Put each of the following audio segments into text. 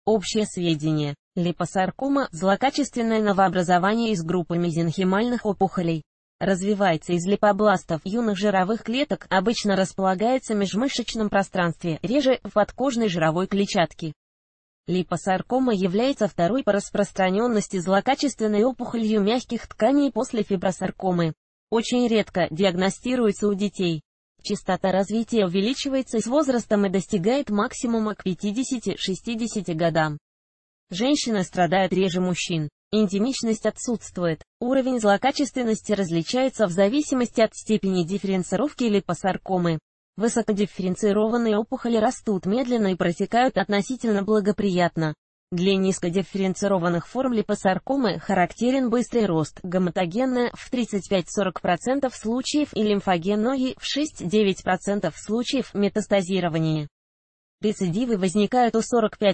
Общее сведение. Липосаркома – злокачественное новообразование из группы мезенхимальных опухолей. Развивается из липобластов юных жировых клеток, обычно располагается в межмышечном пространстве, реже в подкожной жировой клетчатке. Липосаркома является второй по распространенности злокачественной опухолью мягких тканей после фибросаркомы. Очень редко диагностируется у детей. Частота развития увеличивается с возрастом и достигает максимума к 50-60 годам. Женщины страдают реже мужчин. Эндемичность отсутствует. Уровень злокачественности различается в зависимости от степени дифференцировки липосаркомы. Высокодифференцированные опухоли растут медленно и протекают относительно благоприятно. Для низкодифференцированных форм липосаркомы характерен быстрый рост, гематогенная в 35-40% случаев и лимфогенной в 6-9% случаев метастазирования. Рецидивы возникают у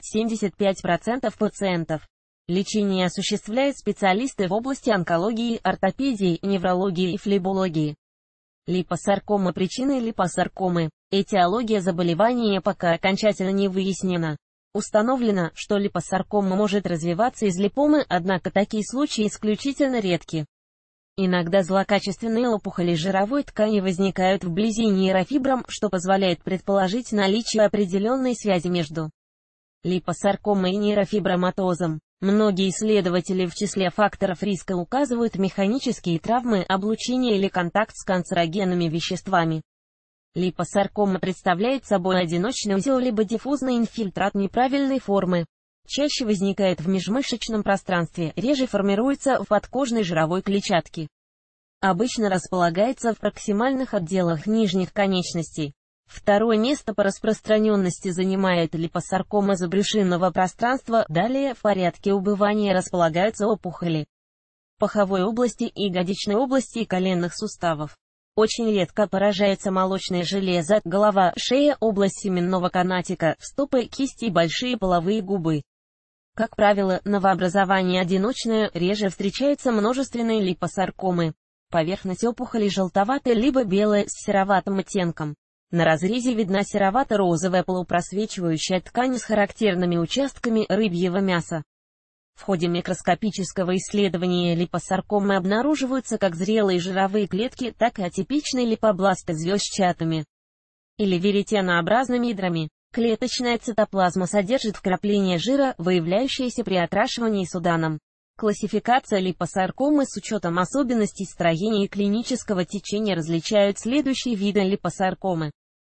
45-75% пациентов. Лечение осуществляют специалисты в области онкологии, ортопедии, неврологии и флебологии. Липосаркома. Причины липосаркомы. Этиология заболевания пока окончательно не выяснена. Установлено, что липосаркома может развиваться из липомы, однако такие случаи исключительно редки. Иногда злокачественные опухоли жировой ткани возникают вблизи нейрофибром, что позволяет предположить наличие определенной связи между липосаркомой и нейрофиброматозом. Многие исследователи в числе факторов риска указывают механические травмы, облучение или контакт с канцерогенными веществами. Липосаркома представляет собой одиночный узел либо диффузный инфильтрат неправильной формы. Чаще возникает в межмышечном пространстве, реже формируется в подкожной жировой клетчатке. Обычно располагается в проксимальных отделах нижних конечностей. Второе место по распространенности занимает липосаркома забрюшинного пространства, далее в порядке убывания располагаются опухоли паховой области, ягодичной области и коленных суставов. Очень редко поражается молочное железо, голова, шея, область семенного канатика, стопы, кисти и большие половые губы. Как правило, новообразование одиночное, реже встречаются множественные липосаркомы. Поверхность опухоли желтоватая либо белая с сероватым оттенком. На разрезе видна серовато-розовая полупросвечивающая ткань с характерными участками рыбьего мяса. В ходе микроскопического исследования липосаркомы обнаруживаются как зрелые жировые клетки, так и атипичные липобласты с звездчатыми или веретенообразными ядрами. Клеточная цитоплазма содержит вкрапления жира, выявляющиеся при окрашивании суданом. Классификация липосаркомы с учетом особенностей строения и клинического течения различают следующие виды липосаркомы.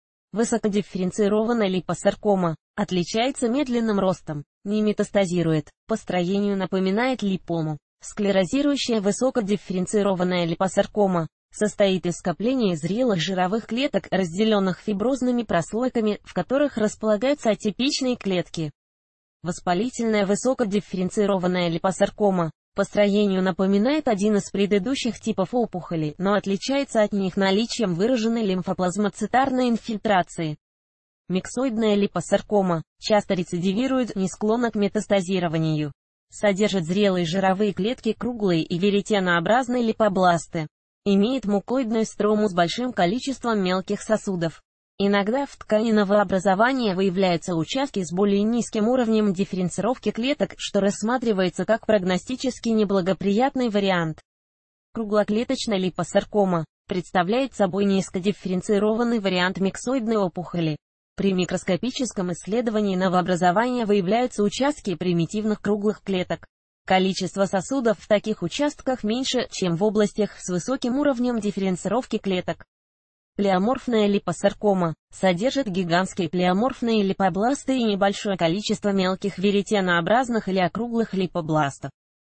Высокодифференцированная липосаркома отличается медленным ростом, не метастазирует, по строению напоминает липому. Склерозирующая высокодифференцированная липосаркома состоит из скопления зрелых жировых клеток, разделенных фиброзными прослойками, в которых располагаются атипичные клетки. Воспалительная высокодифференцированная липосаркома по строению напоминает один из предыдущих типов опухолей, но отличается от них наличием выраженной лимфоплазмоцитарной инфильтрации. Миксоидная липосаркома часто рецидивирует, не склонна к метастазированию. Содержит зрелые жировые клетки, круглые и веретенообразные липобласты. Имеет мукоидную строму с большим количеством мелких сосудов. Иногда в ткани новообразования выявляются участки с более низким уровнем дифференцировки клеток, что рассматривается как прогностически неблагоприятный вариант. Круглоклеточная липосаркома представляет собой низкодифференцированный вариант миксоидной опухоли. При микроскопическом исследовании новообразования выявляются участки примитивных круглых клеток. Количество сосудов в таких участках меньше, чем в областях с высоким уровнем дифференцировки клеток. Плеоморфная липосаркома содержит гигантские плеоморфные липобласты и небольшое количество мелких веретенообразных или округлых липобластов.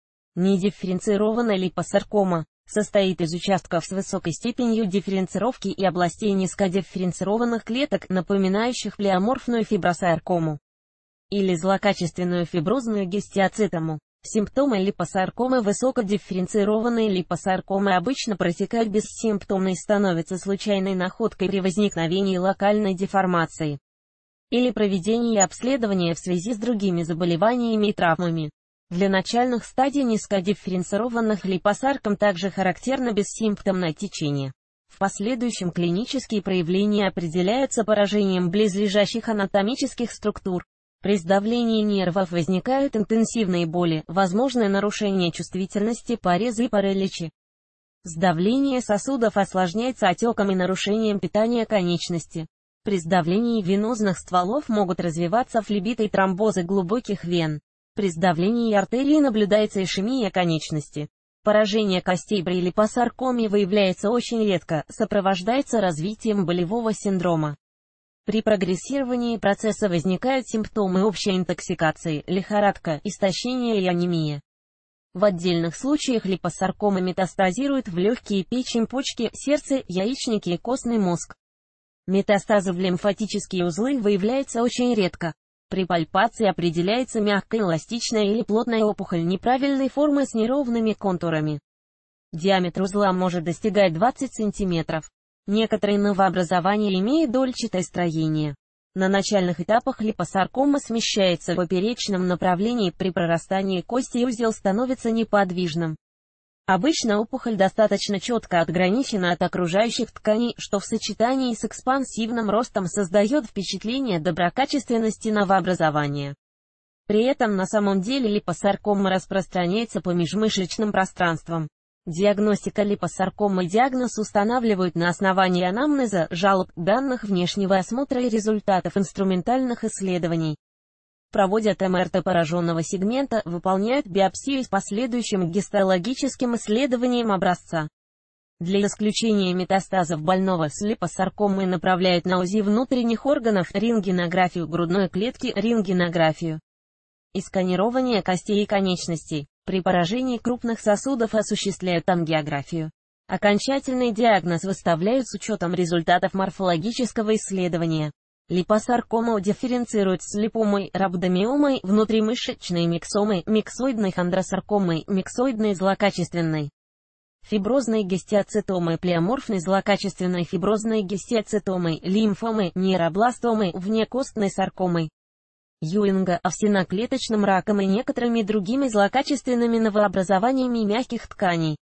Недифференцированная липосаркома состоит из участков с высокой степенью дифференцировки и областей низкодифференцированных клеток, напоминающих плеоморфную фибросаркому или злокачественную фиброзную гистиоцитому. Симптомы липосаркомы. Высокодифференцированные липосаркомы обычно протекают бессимптомно и становятся случайной находкой при возникновении локальной деформации или проведении обследования в связи с другими заболеваниями и травмами. Для начальных стадий низкодифференцированных липосарком также характерно бессимптомное течение. В последующем клинические проявления определяются поражением близлежащих анатомических структур, При сдавлении нервов возникают интенсивные боли, возможное нарушение чувствительности, порезы и параличи. Сдавление сосудов осложняется отеком и нарушением питания конечности. При сдавлении венозных стволов могут развиваться флебиты и тромбозы глубоких вен. При сдавлении артерии наблюдается ишемия конечности. Поражение костей при липосаркоме выявляется очень редко, сопровождается развитием болевого синдрома. При прогрессировании процесса возникают симптомы общей интоксикации, лихорадка, истощение и анемия. В отдельных случаях липосаркома метастазирует в легкие, печень, почки, сердце, яичники и костный мозг. Метастазы в лимфатические узлы выявляются очень редко. При пальпации определяется мягкая, эластичная или плотная опухоль неправильной формы с неровными контурами. Диаметр узла может достигать 20 см. Некоторые новообразования имеют дольчатое строение. На начальных этапах липосаркома смещается в поперечном направлении, при прорастании кости и узел становится неподвижным. Обычно опухоль достаточно четко отграничена от окружающих тканей, что в сочетании с экспансивным ростом создает впечатление доброкачественности новообразования. При этом на самом деле липосаркома распространяется по межмышечным пространствам. Диагностика липосаркомы. Диагноз устанавливают на основании анамнеза, жалоб, данных внешнего осмотра и результатов инструментальных исследований. Проводят МРТ пораженного сегмента, выполняют биопсию с последующим гистологическим исследованием образца. Для исключения метастазов больного с липосаркомой направляют на УЗИ внутренних органов, рентгенографию грудной клетки, рентгенографию и сканирование костей и конечностей. При поражении крупных сосудов осуществляют ангиографию. Окончательный диагноз выставляют с учетом результатов морфологического исследования. Липосаркому дифференцируют с липомой, рhabdomyomой, внутримышечной миксомой, миксоидной хондросаркомой, миксоидной злокачественной фиброзной гистиоцитомой, плеоморфной злокачественной фиброзной гистиоцитомой, лимфомой, нейробластомой, внекостной саркомой Юинга, овсяноклеточным раком и некоторыми другими злокачественными новообразованиями мягких тканей.